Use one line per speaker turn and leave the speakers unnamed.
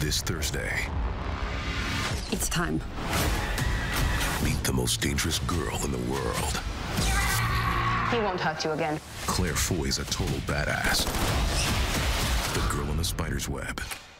This Thursday,
It's time.
meet the most dangerous girl in the world.
He won't hurt you again.
Claire Foy's a total badass. The Girl in the Spider's Web.